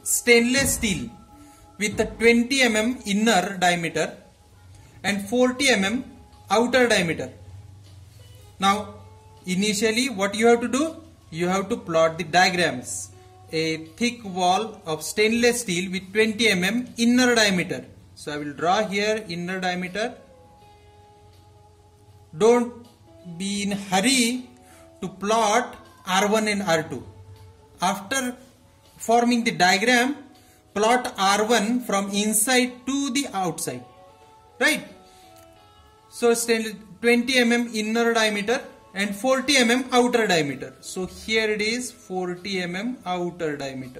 stainless steel with a 20 mm inner diameter and 40 mm outer diameter. Now initially what you have to do? You have to plot the diagrams. A thick wall of stainless steel with 20 mm inner diameter. So I will draw here inner diameter. Don't be in hurry to plot R1 and R2. After forming the diagram, plot R1 from inside to the outside. Right? So 20 mm inner diameter and 40 mm outer diameter. So here it is 40 mm outer diameter.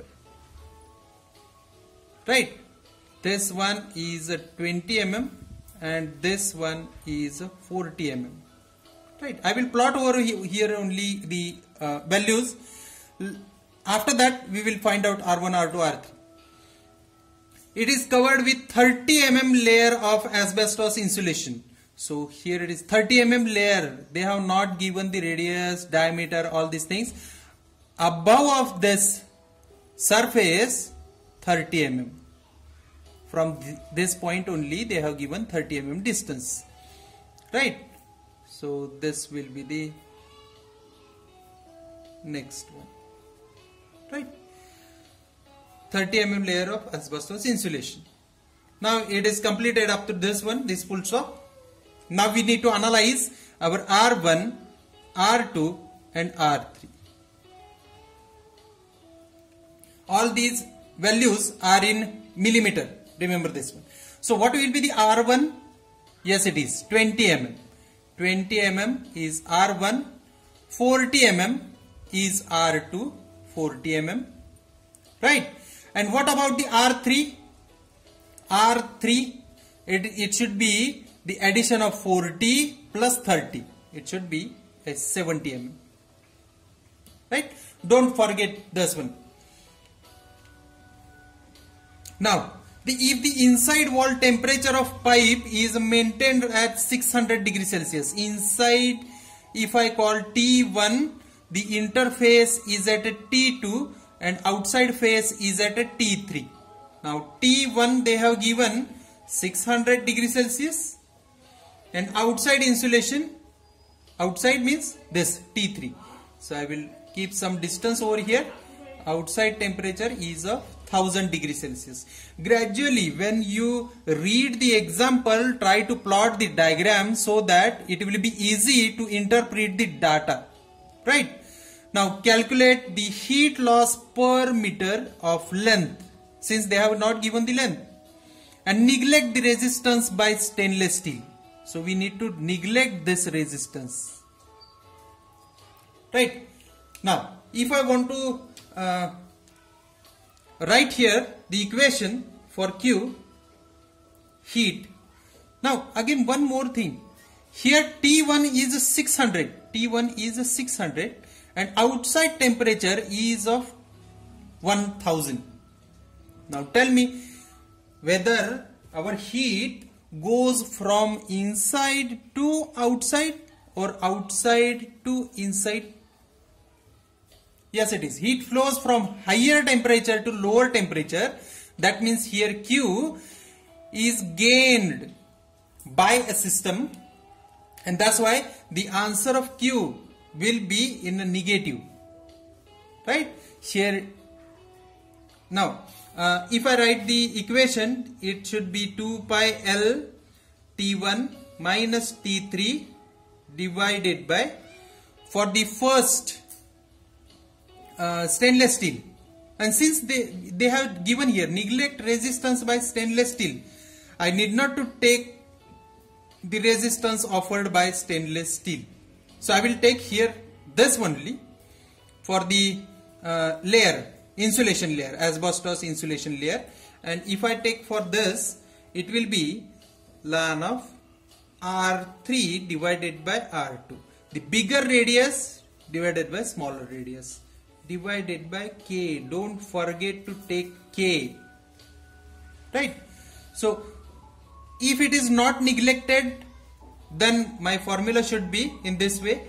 Right? This one is 20 mm and this one is 40 mm. Right? I will plot over here only the values. After that we will find out R1, R2, R3. It is covered with 30 mm layer of asbestos insulation. So here it is 30 mm layer. They have not given the radius, diameter, all these things. Above of this surface 30 mm. From this point only they have given 30 mm distance. Right? So this will be the next one. Right? 30 mm layer of asbestos insulation. Now it is completed up to this one, this full stop. Now we need to analyze our R1, R2 and R3. All these values are in millimeter. Remember this one. So what will be the R1? Yes, it is 20 mm. 20 mm is R1. 40 mm is R2. 40 mm. Right? And what about the R3? R3, it should be the addition of 40 plus 30. It should be a 70 mm. Right? Don't forget this one. Now, if the inside wall temperature of pipe is maintained at 600 degrees Celsius, inside, if I call T1, the interface is at a T2 and outside face is at a T3. Now T1 they have given 600 degrees Celsius and outside insulation, outside means this T3. So I will keep some distance over here. Outside temperature is of 1000 degrees Celsius. Gradually when you read the example, try to plot the diagram so that it will be easy to interpret the data. Right? Now calculate the heat loss per meter of length, since they have not given the length, and neglect the resistance by stainless steel. So we need to neglect this resistance. Right? Now if I want to write here the equation for Q, heat. Now again one more thing. Here T1 is 600. T1 is 600 and outside temperature is of 1000. Now tell me whether our heat goes from inside to outside or outside to inside. Yes, it is. Heat flows from higher temperature to lower temperature. That means here Q is gained by a system, and that's why the answer of Q will be in a negative. Right? Here. Now, if I write the equation, it should be 2 pi L T1 minus T3 divided by, for the first stainless steel, and since they have given here neglect resistance by stainless steel, I need not to take the resistance offered by stainless steel. So I will take here this only for the layer, insulation layer, asbestos insulation layer, and if I take for this, it will be ln of R3 divided by R2, the bigger radius divided by smaller radius, divided by K. Don't forget to take K. Right? So if it is not neglected, then my formula should be in this way: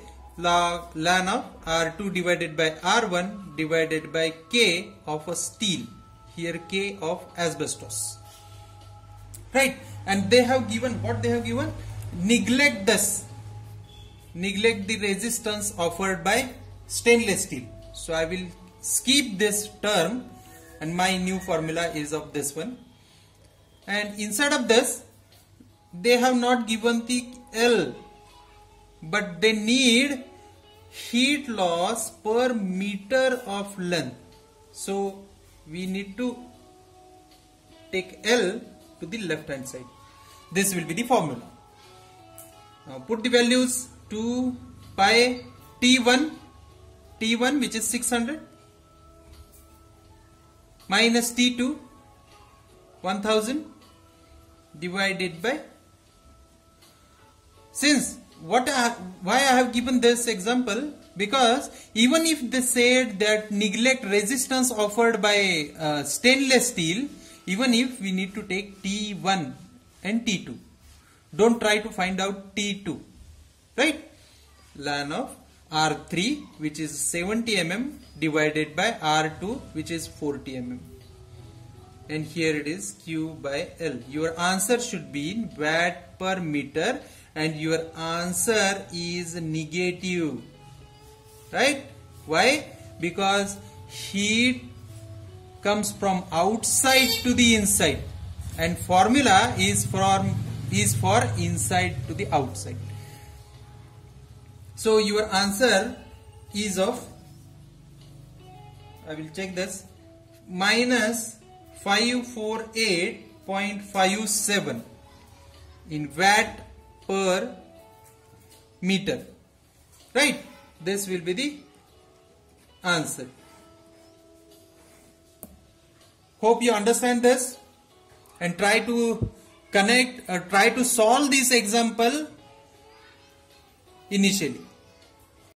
ln of R2 divided by R1 divided by K of a steel. here K of asbestos. Right, and they have given what they have given. Neglect this. Neglect the resistance offered by stainless steel. So I will skip this term, and my new formula is of this one. And inside of this, they have not given the L, but they need heat loss per meter of length. So we need to take L to the left hand side. This will be the formula. Now put the values. 2 pi T1 which is 600 minus T2 1000 divided by, since why I have given this example, because even if they said that neglect resistance offered by stainless steel, even if we need to take T1 and T2, don't try to find out T2, right? Ln of R3 which is 70 mm divided by R2 which is 40 mm, and here it is Q by L. Your answer should be in watt per meter, and your answer is negative, right? Why? Because heat comes from outside to the inside, and formula is for inside to the outside. So your answer is of, I will check this, minus 548.57 in watt per meter, right? This will be the answer. Hope you understand this, and try to connect or try to solve this example initially.